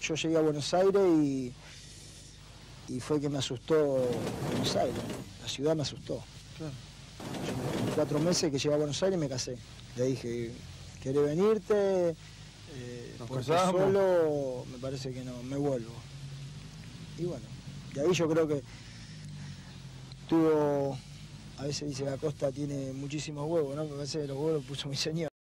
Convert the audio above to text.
yo llegué a Buenos Aires y fue que me asustó Buenos Aires, la ciudad me asustó. Claro. Yo, en 4 meses que llegué a Buenos Aires me casé. Le dije, ¿querés venirte? Porque solo me parece que no, me vuelvo. Y bueno, de ahí yo creo que tuvo, a veces dice la costa tiene muchísimos huevos, ¿no? Me parece que los huevos los puso mi señor.